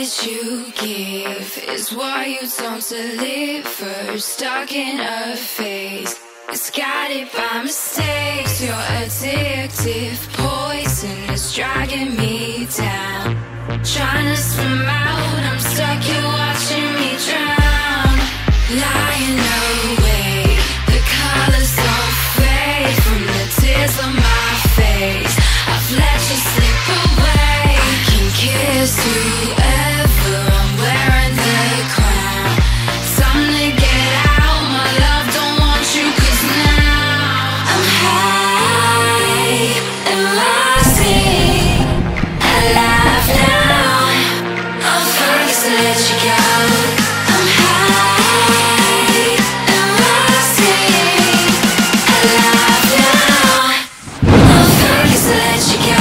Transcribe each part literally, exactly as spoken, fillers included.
that you give is what you don't deliver. Stuck in a phase, it's guided by mistakes. You're addictive, poison is dragging me down. Trying to swim out, I'm stuck here watching me drown. Lying awake, the colors don't fade from the tears on my face. I've let you slip away. I can kiss whoever, I'm wearing the crown. Time to get out, my love, don't want you, 'cause now I'm high and rising, alive now. I'm first to let you go. I'm high and rising, alive now. I'm first to let you go.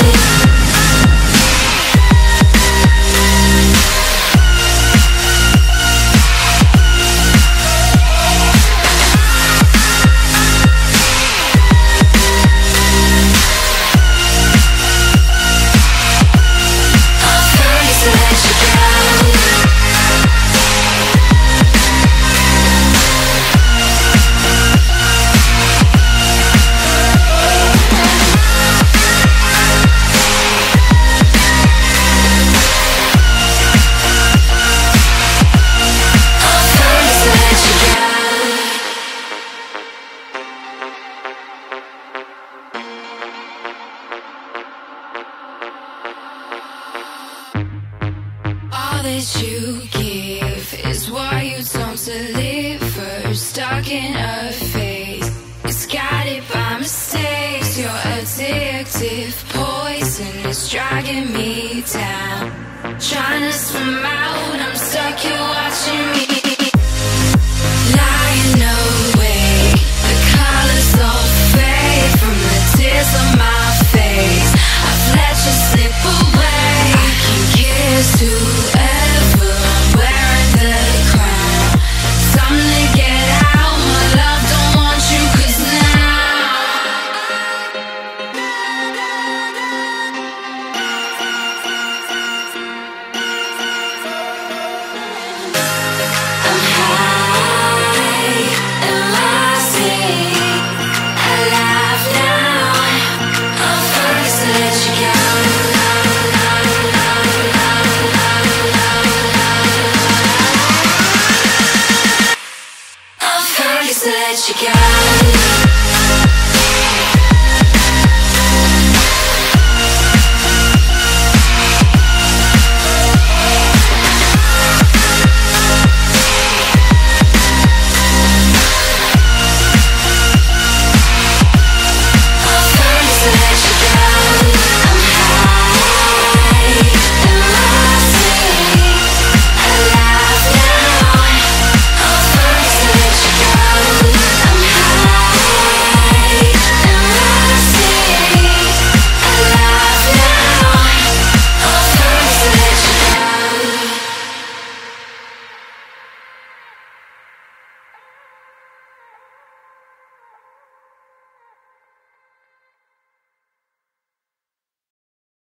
That you give is what you don't deliver. Stuck in a phase, it's guided by mistakes. You're addictive, poison is dragging me down. Trying to swim out, I'm stuck here watching me